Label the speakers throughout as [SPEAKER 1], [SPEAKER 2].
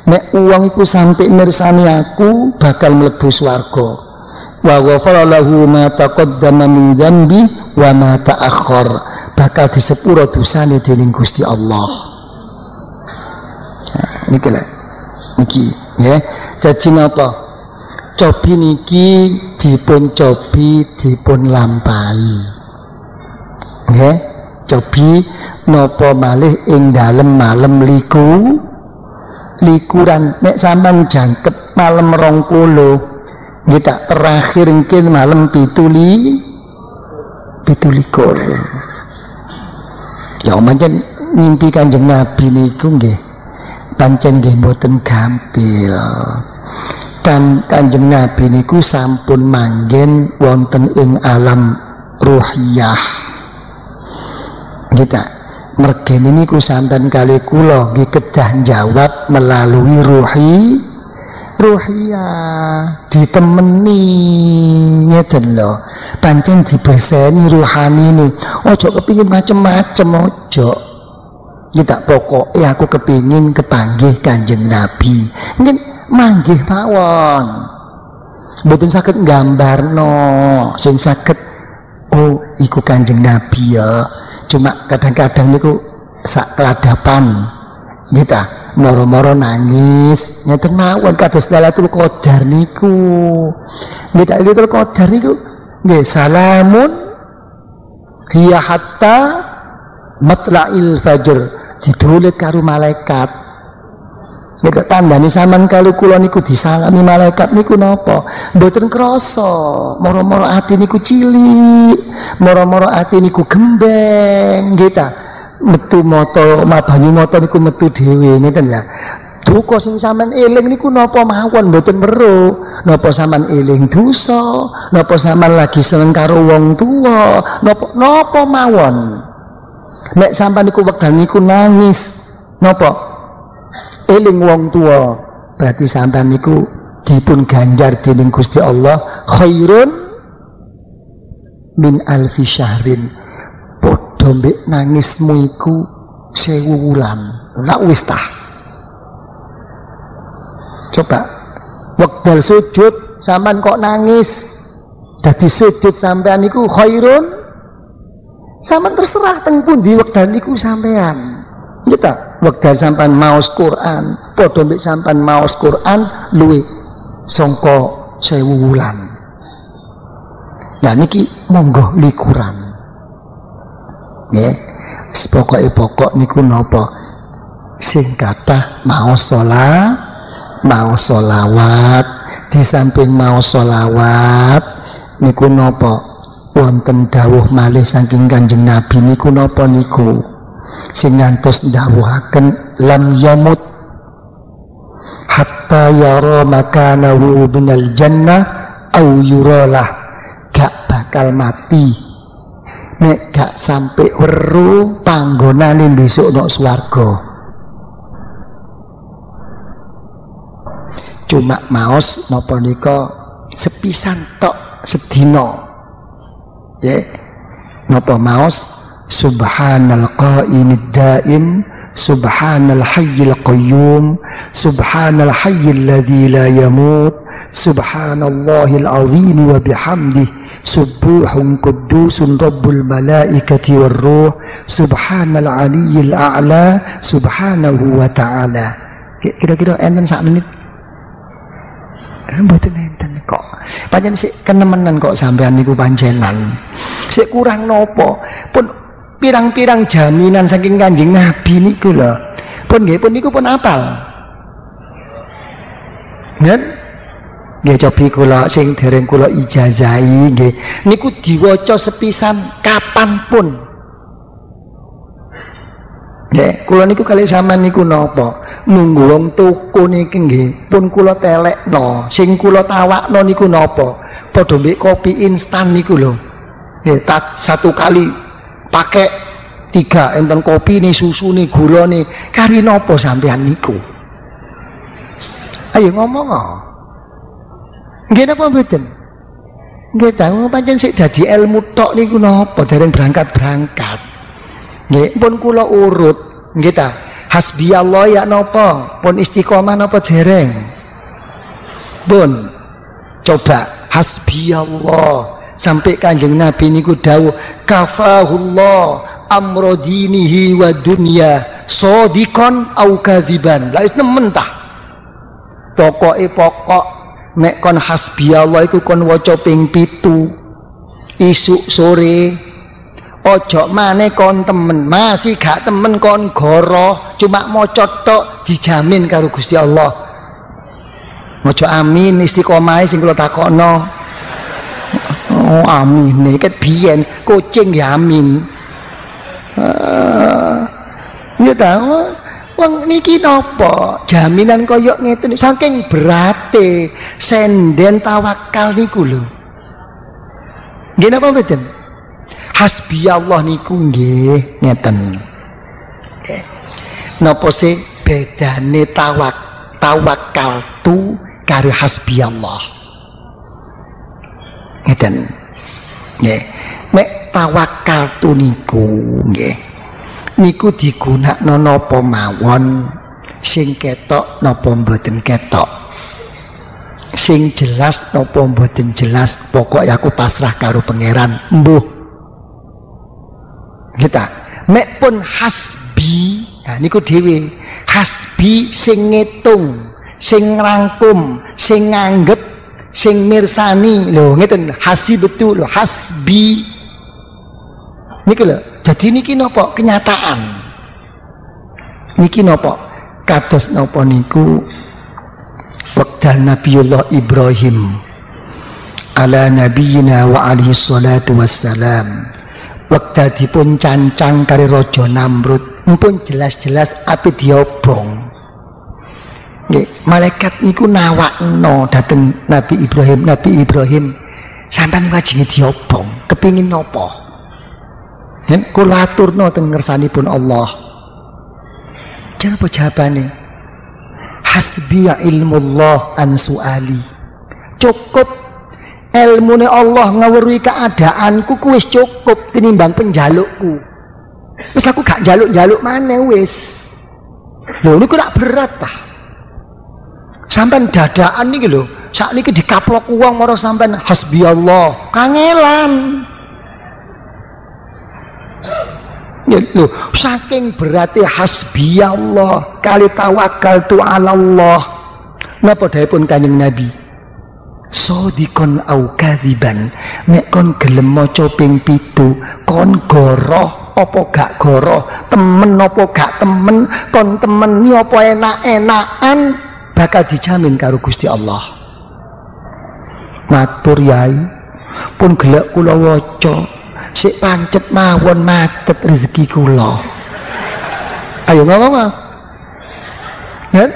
[SPEAKER 1] nek uang iku sampai mirsani aku bakal mlebu swarga. Wa ghafara lahu ma taqaddama min dzambi wa ma ta'akhkhar, bakal disepuro dosane dening Gusti Allah. Nah, niki lho. Niki ya. Jadi napa? Cobi niki dipun cobi dipun lampahi. Nggih, cobi napa malih ing dalem malam likuran nek sampean jangkep malam 20 nggih tak terakhir mungkin malam 17 ya pancen ngimpi Kanjeng Nabi niku nggih pancen nggih mboten gampil. Kanjeng Nabi niku sampun manggen wonten ing alam ruhiyah. Kita mergene niku sampean kali kula nggih kedah jawab melalui ruhiyah ditemeni ngeten lho. Pancen dibeseni ruhanine. Ojo kepingin macem-macem ojo. Kita pokoke aku kepingin kepanggih Kanjeng Nabi. Nggih manggih mawon. Mboten saged nggambarno, sing saged oh iku Kanjeng Nabi ya. Cuma kadang-kadang niku sak keladapan. Nggih moro-moro nangis ngeten mawon kados Lailatul Qadar niku. Nggih Lailatul Qadar niku nggih salamun hiya hatta matla'il fajr, ditulis karo malaikat. Nek tandane sampean kali kula niku disalami malaikat niku napa? Mboten krasa. Moro-moro ati niku cilik, moro-moro ati niku gembeng, nggih ta. Metu moto, banyu moto niku metu dhewe ngeten lho. Duka sing sampean eling niku napa mawon mboten weruh. Napa sampean eling dosa, napa sampean lagi seneng karo wong tuwa, napa mawon. Nek sampean niku wekdal niku nangis, napa? Eling wong tua, berarti sampean niku dipun ganjar dening Gusti Allah khairun min alfi syahrin. Padha mbek nangismu iku 1000 wulan. Lah wis tah. Coba wekdal sujud sampean kok nangis, dadi sujud sampean niku khairun. Sampean terserah teng pundi wekdal niku sampean. Kita wekdal sampean maos Quran, padha mbek sampean maos Quran luwih sangka 1000 wulan. Nah niki monggo likuran. Nggih. Pokok niku napa? Sing kathah maos sholawat, di samping maos sholawat niku napa? Wonten dawuh malih saking Kanjeng Nabi niku napa niku? Sing ngantos dawuhaken lam yamut hatta yara makanahu minal jannah au yuralah, gak bakal mati nek gak sampai weruh panggonane besok nok swarga. Cuma maos napa nika sepisan tok sedina ya. Napa maos Subhanal qa'imid da'im, Subhanal hayyil qayyum, Subhanal hayyil ladzi la yamut, Subhanallahil azim wa bihamdih, Subuhun quddusun rabbul malaikati war ruh, Subhanal aliyyil a'la, Subhanahu wa ta'ala. Kira-kira enten sak menit. Mboten enten kok. Pancen sik kenemenan kok sampean niku pancenan. Sik kurang nopo? Pun pirang-pirang jaminan saking Kanjeng Nabi niku lho. Pun nggih pun niku pun apal. Nggih. Nggih cobi kula sing dereng kula ijazahi nggih. Niku diwaca sepisan kapanpun. Nggih, kula niku kalih sampean niku napa? Nunggu wong toko niki nggih pun kula telekno. Sing kula tawakno niku napa? Padha mbek kopi instan niku lho. Nggih, satu kali pakai 3 enten kopi nih, susu nih, gula nih, kari nopo sampean niku? Ayo ngomong nggih napa mboten? Nggih tahu pancen sik dadi ilmu tok niku napa dereng berangkat. Nggih pun kula urut nggih ta. Hasbiyallah ya napa? Pun istiqomah napa dereng? Pun. Coba hasbiyallah sampai Kanjeng Nabi niku dawuh kafahullah amro dinihi wa dunya sodikon au kadziban. Lah wis nemen tah. Pokok nek kon hasbiyallah iku kon waca ping 7 isuk sore. Ojo maneh kon temen, masih gak temen kon goroh, cuma maca tok dijamin karo Gusti Allah. Maca amin istiqomah sing kula takokno. Oh amin ket biyen kucing ya amin. Ya ta, wong niki napa? Jaminan kaya ngeten saking berate senden tawakal niku lho. Nggih napa mboten? Hasbiyallah niku nggih ngeten. Napa sih bedane tawakal tu karo hasbiyallah? Ngeten. Nggih. Nek tawakal tu niku nggih. Niku digunakno napa mawon sing ketok napa mboten ketok. Sing jelas napa mboten jelas, pokoke aku pasrah karo pangeran. Mbuh kita mek pun hasbi, nah niku dhewe hasbi sing ngitung, sing ngrangkum, sing nganggep, sing mirsani lho ngeten hasi betul lho hasbi niku lho. Jadi niki napa kenyataan niki napa kados napa niku wekdal Nabiullah Ibrahim ala nabiyina wa alaihi salatu wassalam wekdal dipun cancang karo Raja Namrud mumpun jelas-jelas ape diobong. Nggih, malaikat niku nawakno dhateng Nabi Ibrahim sampean wajine diobong, kepingin napa? Yen kula aturno teng ngersanipun Allah. Jawab jawabane. Hasbi ilmullah an suali. Cukup ilmune Allah ngawruhi keadaanku ku wis cukup tinimbang penjalukku. Wis aku gak njaluk-njaluk maneh wis. Lho niku rak berat tah. Sampean dadaan niki lho, sakniki dikaplok wong marang sampean hasbiyallah, kangelan. Ya lho, saking berarti hasbiyallah kali tawakkaltu ala Allah. Napa dawuhipun Kanjeng Nabi? Sodikon au kadziban, nek kon gelem maca ping 7 kon goroh apa gak goroh, temen apa gak temen, kon temen ni apa enak-enakan bakal dijamin karo Gusti Allah. Matur yai pun gelek kula waca sik pancet mawon macet rezeki kula. Ayo ngomong ah. Kan?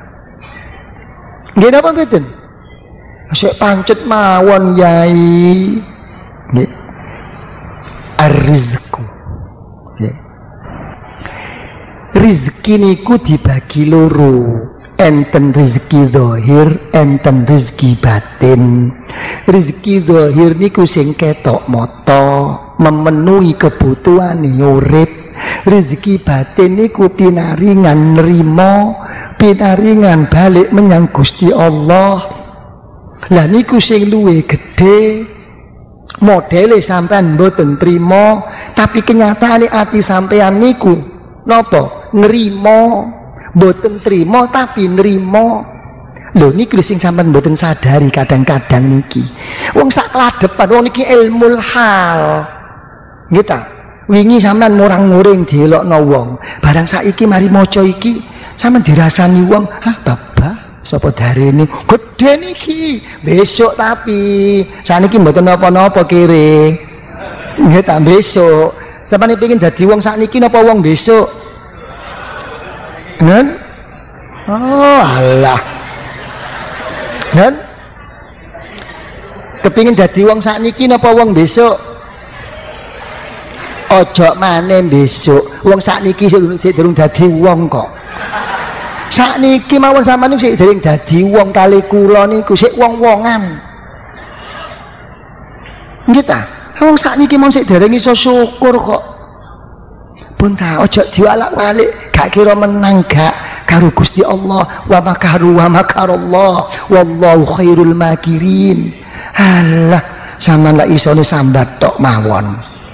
[SPEAKER 1] Nggih napa mboten? Sik pancet mawon yai. Nggih. Ar-rizqu. Nggih. Rezeki niku dibagi loro. Enten rezeki zahir, enten rezeki batin. Rezeki zahir niku sing ketok mata, memenuhi kebutuhan urip. Rezeki batin niku pinaringan nrimo, pinaringan balik menyang Gusti Allah. Lah niku sing luwih gedhe. Modele sampean mboten trima, tapi kenyataane ati sampean niku napa? Nrimo. Mboten trima tapi nrimo. Lho niki sing sampean mboten sadari kadang-kadang niki. Wong sak kladepan wong niki ilmul hal. Nggih ta? Wingi sampean murang-muring dielokno wong. Barang saiki mari maca iki sampean dirasani wong, "Hah, babah, sapa darene? Gedhe niki." Besok tapi saniki mboten napa-napa kire. Nggih ta besok. Sampeyan pengin dadi wong sakniki napa wong besok? Kan? Oh alah. Kan? Kepingin dadi wong sakniki napa wong besok? Ojo maneh besok. Wong sakniki sik durung dadi wong kok. Sakniki mawon sampeyan sik dereng dadi wong kali kula niku sik wong-wongan. Nggih ta? Wong sakniki mawon sik dereng iso syukur kok. Pun ta ojo diwalak-walik, gak kira menang gak karo Gusti Allah. Wa makarallah wallahu khairul makirin. Halah, sampean lak isone sambat tok mawon.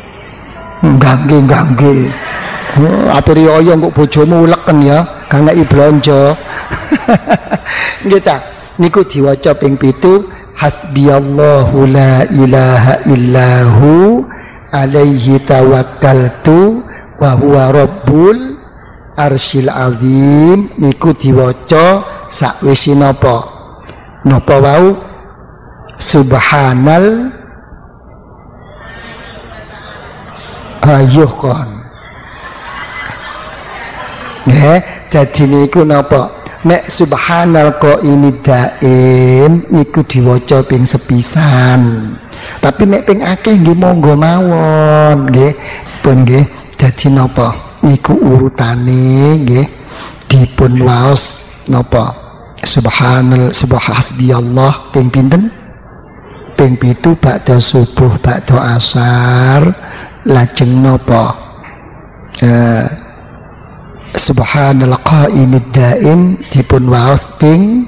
[SPEAKER 1] Gangge. Aturi oyo kok bojomu uleken ya, gak ngeki blonjo. Nggih ta. Niku diwaca ping 7, hasbiyallahu la ilaha illahu alaihi tawakkaltu wa huwa rabbul arsyil azim. Niku diwaca sakwise napa wau subhanal ayuh kon nggih. Dadi niku napa nek subhanal qaimid daim niku diwaca ping sepisan, tapi nek ping akeh nggih monggo mawon nggih. Pun nggih dadi napa niku urutane nggih dipun waos napa hasbiyallah ping pinten, ping 7 ba'da subuh ba'da asar, lajeng napa subhanal qaimid daim dipun waos ping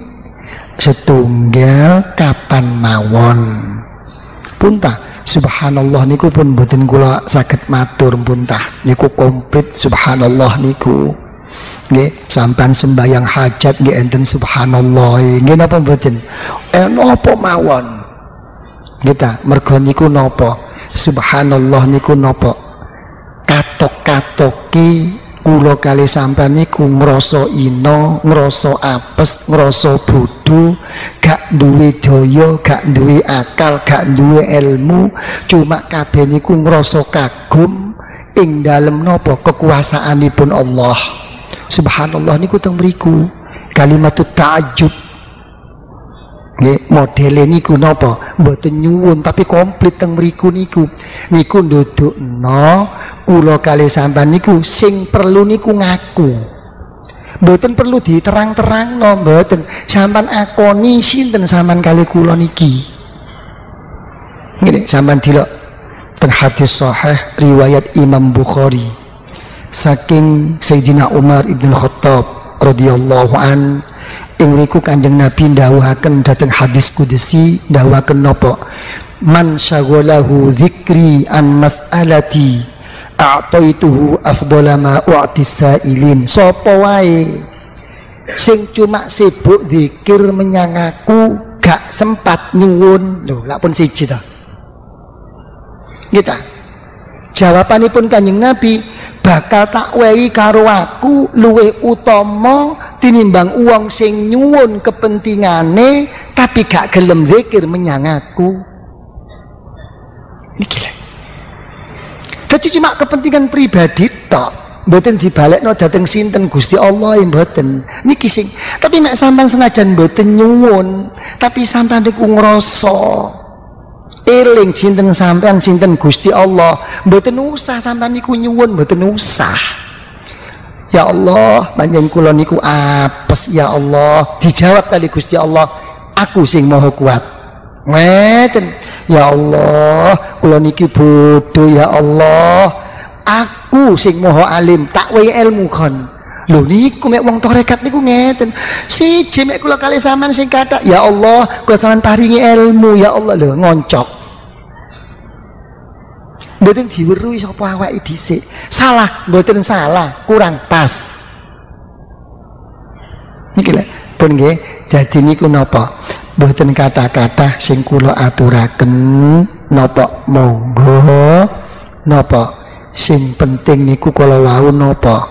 [SPEAKER 1] 1 kapan mawon. Puntah subhanallah niku pun mboten kula saged matur puntah niku komplit subhanallah niku nggih. Sampan sembayang hajat nggih enten subhanallah nggih napa mboten napa mawon nggih ta. Mergo niku napa subhanallah niku napa katok-katoki kula kali sampean niku ngrasa ina, ngrasa apes, ngrasa bodho, gak duwe daya, gak duwe akal, gak duwe ilmu, cuma kabeh niku ngrasa kagum ing dalem napa kekuasaanipun Allah. Subhanallah niku teng mriku kalimatut ta'ajjub nggih. Modele niku napa mboten nyuwun tapi komplit teng mriku niku ndudukno kula kali sampean niku sing perlu niku ngaku, mboten perlu diterang-terangno, mboten. Sampean akoni sinten sampean kali kula niki. Ngene sampean delok teng hadis sahih riwayat Imam Bukhari saking Sayyidina Umar ibn Khattab radhiyallahu an. Ing mriku Kanjeng Nabi ndhawuhaken dhateng hadis qudsi ndhawuhaken napa man syaghalahu dzikri an mas'alati a'taituhu afdhala ma u'tis sa'ilin. Sapa wae sing cuma sibuk zikir menyang aku gak sempat nyuwun, lho lak pun siji ta kita. Jawabanipun Kanjeng Nabi bakal tak wehi karo aku luwih utama tinimbang uang sing nyuwun kepentingane tapi gak gelem zikir menyang aku. Niki lho. Jadi cuma kepentingan pribadi tok, mboten dibalekno dhateng sinten Gusti Allah mboten. Niki sing. Tapi nek sampean senajan mboten nyuwun, tapi sampean niku ngrasa eling sinten sampean sinten Gusti Allah, mboten usah sampean niku nyuwun, mboten usah. Ya Allah, panjenengan kula niku apes ya Allah. Dijawab kali Gusti Allah, aku sing maha kuat. Ngeten. Ya Allah, kula niki bodoh ya Allah. Aku sing maha alim, tak wehi ilmu kon. Lho niku mek wong tarekat niku ngeten. Siji mek kula kali sampean sing kathah, ya Allah, kula sampean paringi ilmu ya Allah. Lho ngoncok. Mboten diweruhi sapa awake dhisik. Salah, mboten salah, kurang pas. Niki lho, pun nggih. Dadi niku napa? Mboten kata-kata sing kula aturaken napa monggo napa sing penting niku kala wau napa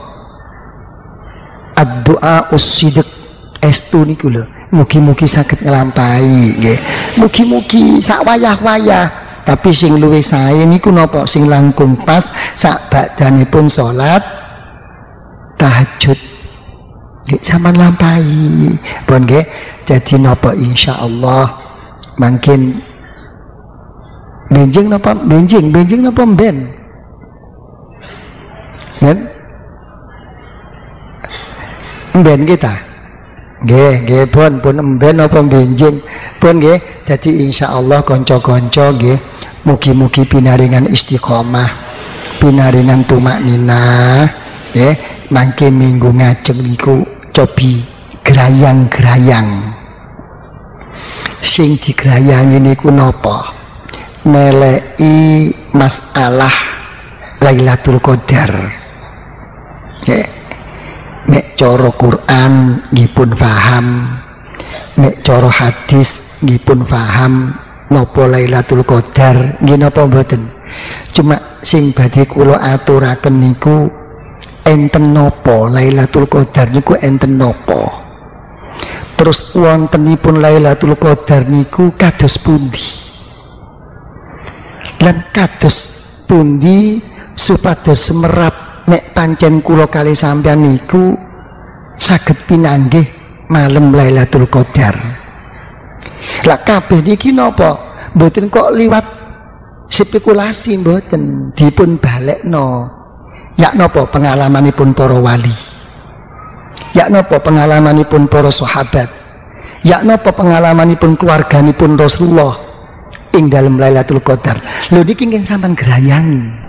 [SPEAKER 1] ad-du'a us-sidq estu niku lho. Mugi-mugi saged nglampahi nggih. Mugi-mugi sak wayah-wayah. Tapi sing luwih sae niku napa sing langkung pas sak badanipun salat tahajud. Nggih sampean lampahi. Pun nggih jadi napa insyaallah mungkin benjing napa mben. Kan? Mben kita. Nggih pun mben napa benjing. Pun nggih jadi insyaallah kanca-kanca nggih mugi-mugi pinaringan istiqomah. pinaringan tumak nina mangke minggu ngajeng niku cobi gerayang-gerayang. Sing digrayangi niku napa? Neleki masalah Lailatul Qadar. Nek cara Quran nggih pun paham, nek cara hadis nggih pun paham napa Lailatul Qadar, nggih napa mboten. Cuma sing badhe kula aturaken niku enten napa Lailatul Qadar niku enten napa? Terus wontenipun Lailatul Qadar niku kados pundi? Lan kados pundi supados semerap nek pancen kula kali sampeyan niku saged pinanggih malam Lailatul Qadar. Lah kabeh niki napa? Mboten kok liwat spekulasi mboten, dipun balekno. Yak napa pengalamanipun para wali? Yak napa pengalamanipun para sahabat? Yak napa pengalamanipun keluarganipun Rasulullah ing dalam Lailatul Qadar? Lho niki nggih sampean gerayangi.